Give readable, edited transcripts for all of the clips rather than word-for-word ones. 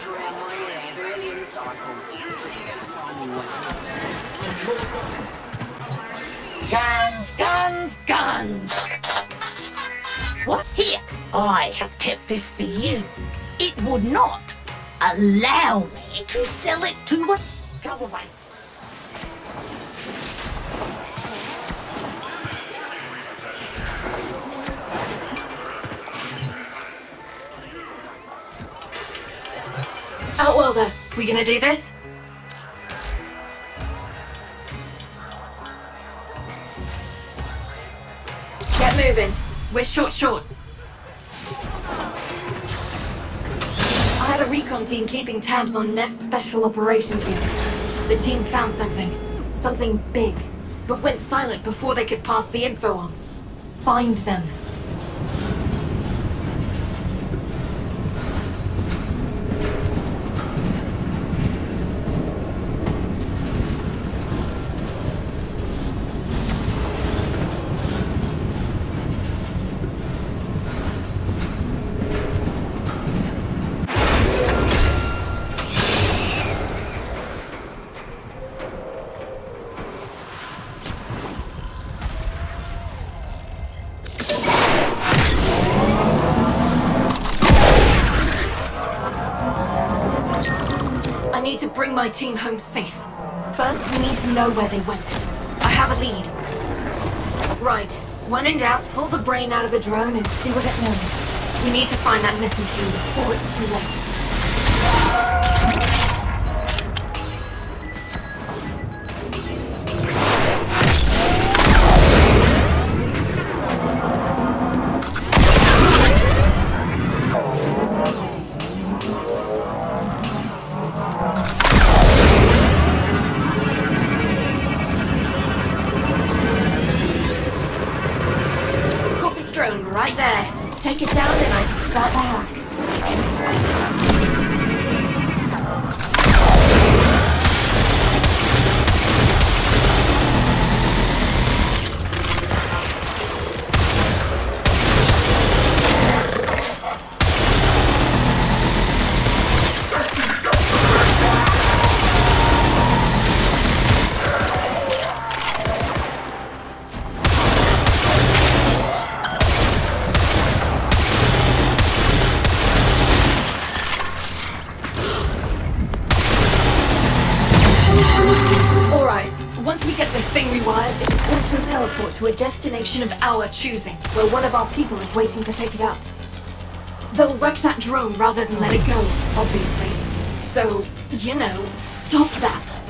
around my ear early in the cycle. You're gonna find me one. Guns, guns, guns! What? Here, I have kept this for you. It would not allow me to sell it to a... Go away. Outworlder, we gonna do this? Get moving. We're short. I had a recon team keeping tabs on Neff's Special Operations Unit. The team found something big, but went silent before they could pass the info on. Find them. I need to bring my team home safe. First, we need to know where they went. I have a lead. Right. When in doubt, pull the brain out of the drone and see what it knows. We need to find that missing team before it's too late. Drone right there. Take it down and I can start the hack. Once we get this thing rewired, it will auto-teleport to a destination of our choosing, where one of our people is waiting to pick it up. They'll wreck that drone rather than let it go, obviously. So, you know, stop that.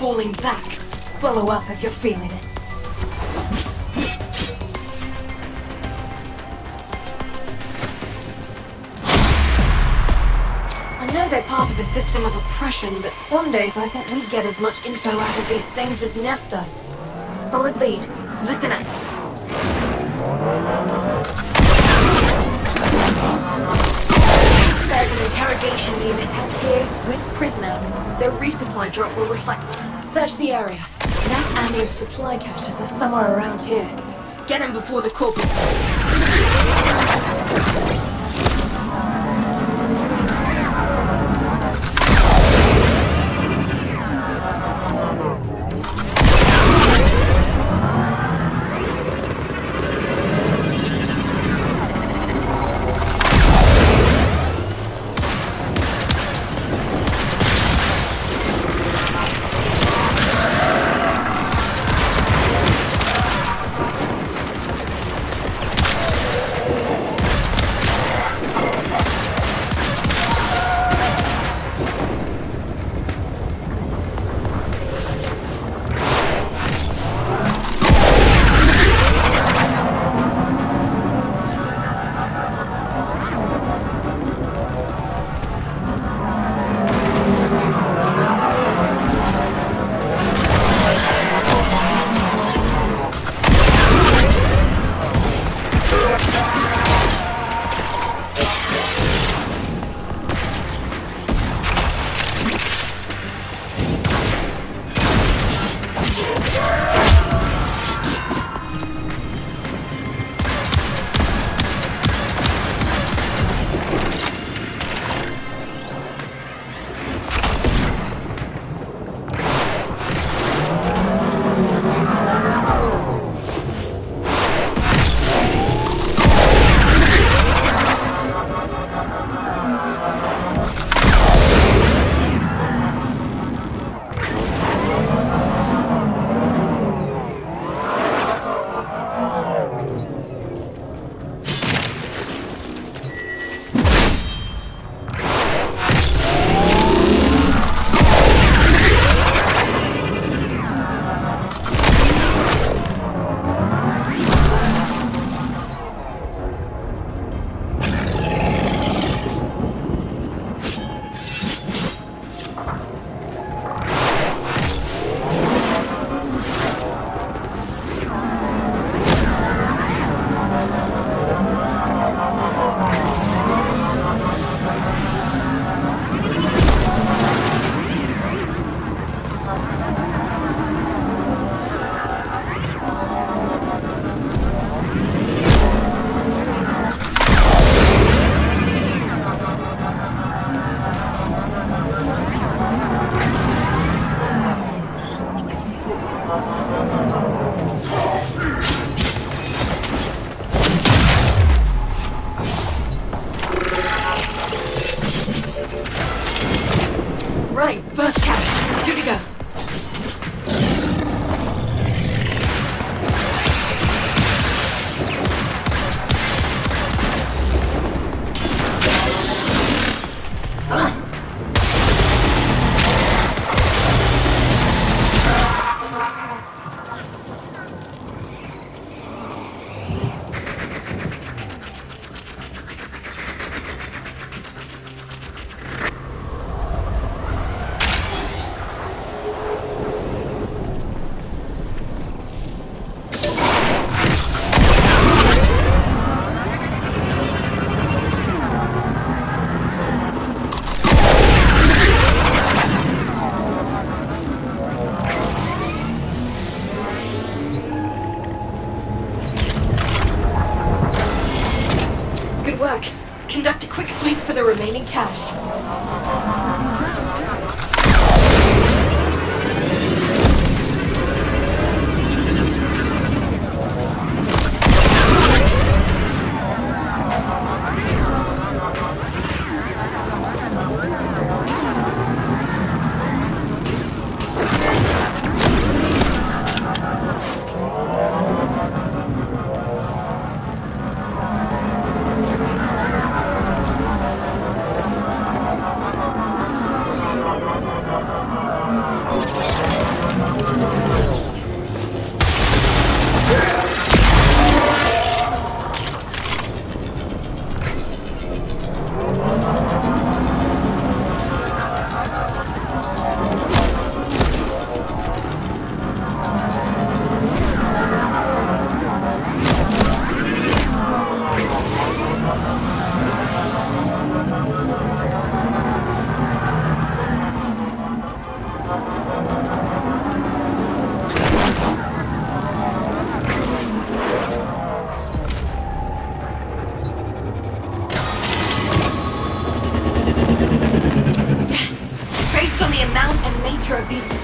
falling back. Follow up if you're feeling it. I know they're part of a system of oppression, but some days I think we get as much info out of these things as Neff does. Solid lead. Listen up. There's an interrogation unit out here with prisoners. Their resupply drop will reflect. Search the area. Neff and your supply caches are somewhere around here. Get him before the corpus. Right, first catch. 2 to go. Work. Conduct a quick sweep for the remaining cache.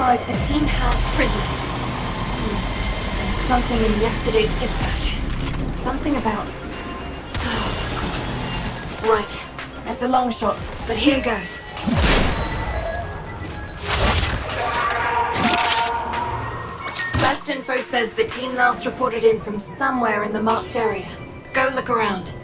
implies the team has prisoners. There was something in yesterday's dispatches. Something about... Oh, of course. Right. That's a long shot, but here goes. Best info says the team last reported in from somewhere in the marked area. Go look around.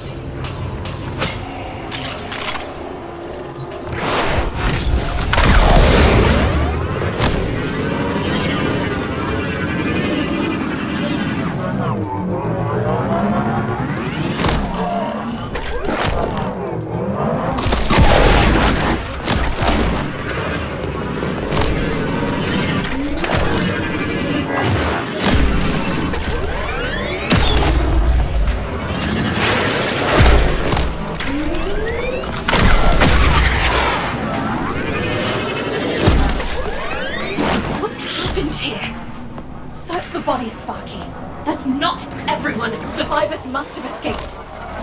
Body, Sparky. That's not everyone. Survivors must have escaped.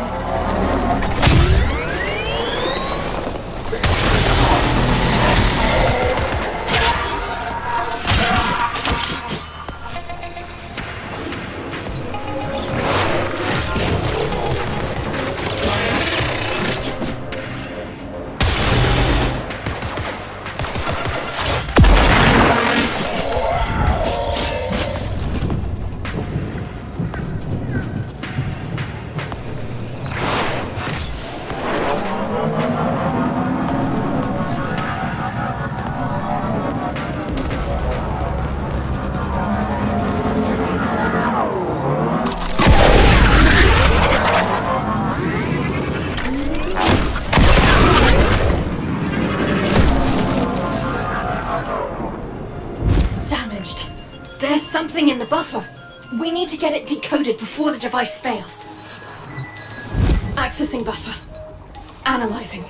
There's something in the buffer. We need to get it decoded before the device fails. Accessing buffer. Analyzing.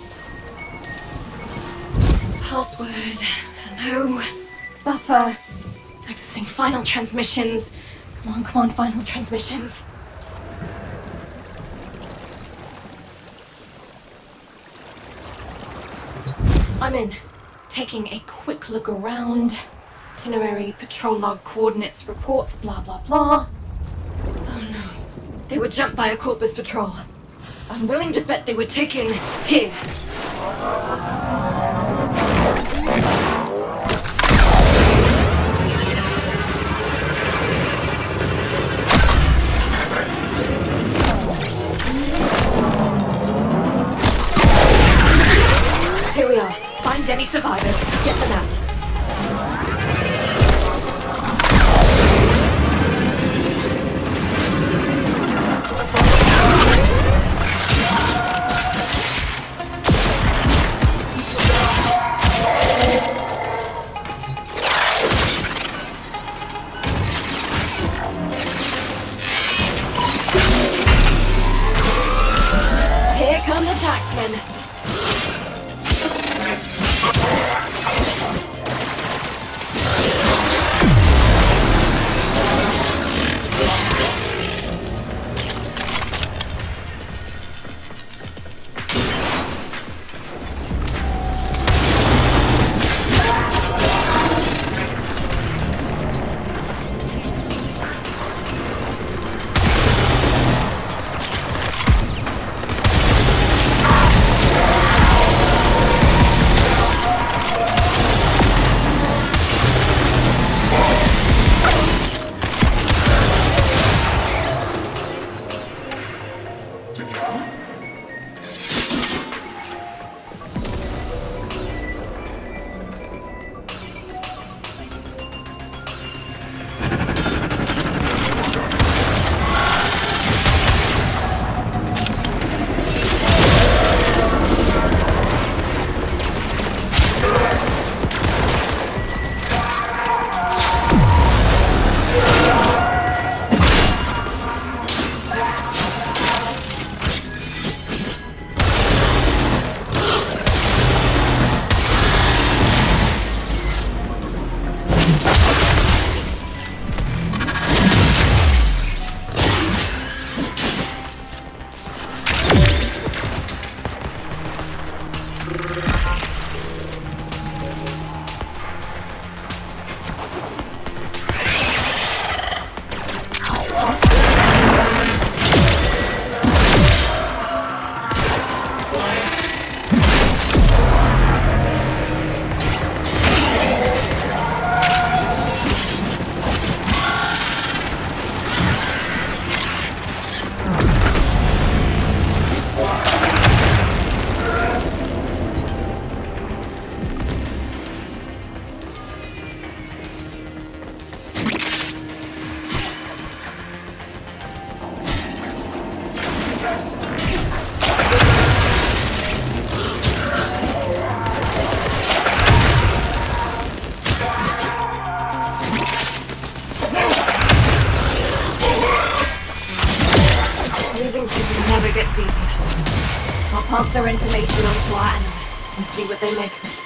Password. Hello. Buffer. Accessing final transmissions. Come on, final transmissions. I'm in. Taking a quick look around. Itinerary, patrol log, coordinates, reports, blah blah blah. Oh no. They were jumped by a Corpus patrol. I'm willing to bet they were taken here. Here we are. Find any survivors. Get them out. Here come the taxmen. That's easier. I'll pass their information on to our analysts and see what they make of it.